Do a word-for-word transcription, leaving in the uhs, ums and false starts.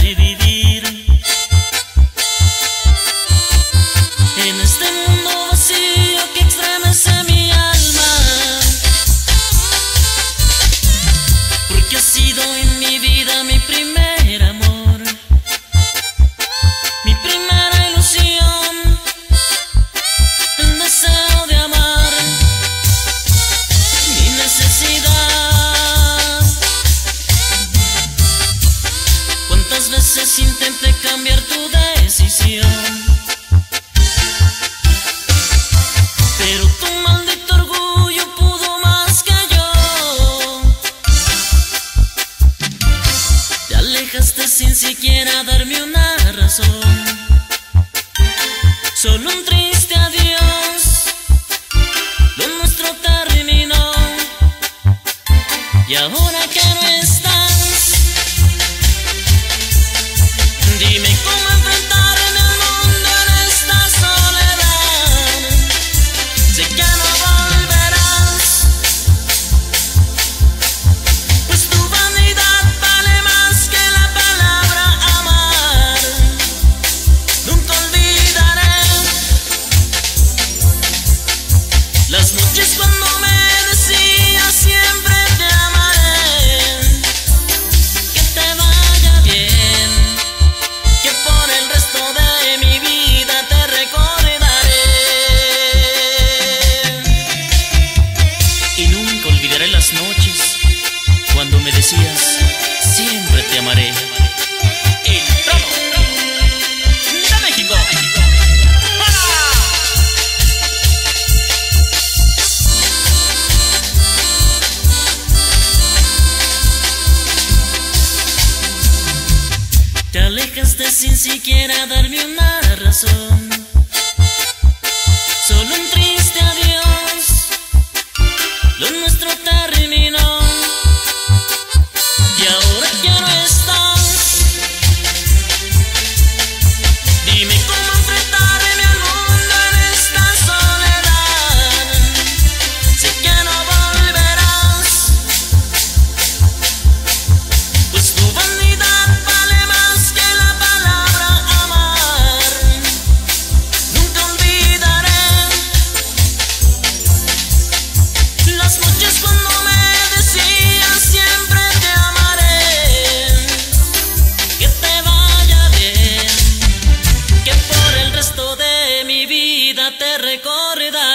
de vivir en este mundo vacío que estremece mi alma, porque ha sido en mi vida mi primer amor, mi primera ilusión, el deseo de amar, mi necesidad. Cuántas veces intenté cambiar tu decisión, pero tu maldito orgullo pudo más que yo. Te alejaste sin siquiera darme una razón, solo un triste adiós. Lo nuestro terminó y ahora que no estás, dime cómo enfrentarme al mundo en esta soledad. Sé que no volverás, pues tu vanidad vale más que la palabra amar. Nunca olvidaré las noches cuando me decías siempre te amaré. Que te vaya bien, que por el resto de mi vida te recordaré. Y nunca olvidaré las noches cuando me decías siempre te amaré. El trono de México. Te alejaste sin siquiera darme una razón, solo un triste adiós. Lo nuestro terminó y ahora ya no estás. Dime cómo enfrentarme al mundo en esta soledad. Sé que no volverás, pues tu vanidad vale más que la palabra amar. Nunca olvidaré las noches cuando me decías siempre te amaré. Que te vaya bien, que por el resto de mi vida te recordaré.